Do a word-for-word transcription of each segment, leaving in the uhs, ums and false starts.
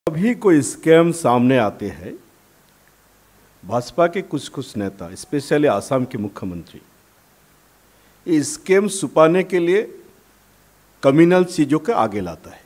अभी कोई स्कैम सामने आते हैं, भाजपा के कुछ कुछ नेता, स्पेशली आसाम के मुख्यमंत्री, ये स्कैम छुपाने के लिए कम्युनल चीज़ों के आगे लाता है।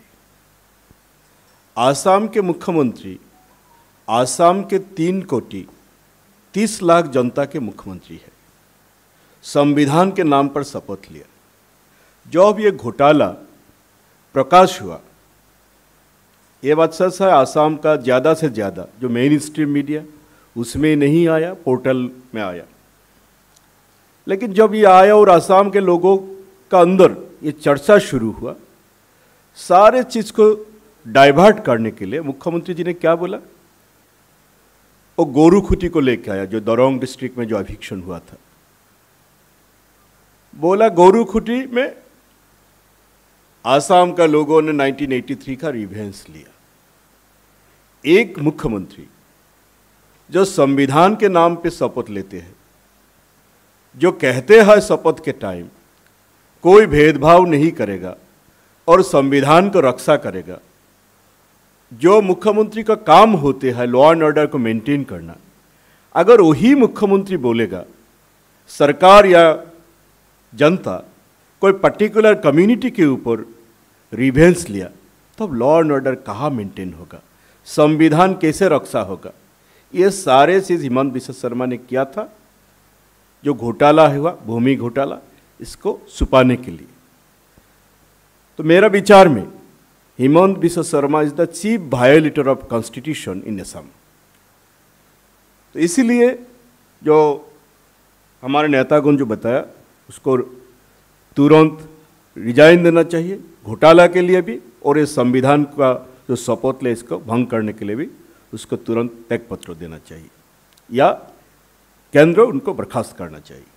आसाम के मुख्यमंत्री आसाम के तीन कोटि तीस लाख जनता के मुख्यमंत्री है। संविधान के नाम पर शपथ लिया। जब ये घोटाला प्रकाश हुआ, ये बात सच है, आसाम का ज़्यादा से ज़्यादा जो मेन स्ट्रीम मीडिया उसमें नहीं आया, पोर्टल में आया। लेकिन जब ये आया और आसाम के लोगों का अंदर ये चर्चा शुरू हुआ, सारे चीज़ को डाइवर्ट करने के लिए मुख्यमंत्री जी ने क्या बोला, वो गोरू खुटी को लेके आया, जो दरोंग डिस्ट्रिक्ट में जो अभिक्षण हुआ था। बोला गोरू खुटी में आसाम का लोगों ने नाइनटीन एटी थ्री का रिवेंज लिया। एक मुख्यमंत्री जो संविधान के नाम पे शपथ लेते हैं, जो कहते हैं शपथ के टाइम कोई भेदभाव नहीं करेगा और संविधान को रक्षा करेगा, जो मुख्यमंत्री का काम होते हैं लॉ एंड ऑर्डर को मेंटेन करना, अगर वही मुख्यमंत्री बोलेगा सरकार या जनता कोई पर्टिकुलर कम्युनिटी के ऊपर रिवेंज लिया, तब लॉ एंड ऑर्डर कहाँ मेंटेन होगा, संविधान कैसे रक्षा होगा। ये सारे चीज़ हिमंत बिश्व शर्मा ने किया था। जो घोटाला हुआ, भूमि घोटाला, इसको छुपाने के लिए। तो मेरा विचार में Himanta Biswa Sarma is the chief violator of constitution in Assam. तो इसीलिए जो हमारे नेतागण जो बताया, उसको तुरंत रिजाइन देना चाहिए, घोटाला के लिए भी, और इस संविधान का जो शपथ ले इसको भंग करने के लिए भी उसको तुरंत त्यागपत्र देना चाहिए या केंद्र उनको बर्खास्त करना चाहिए।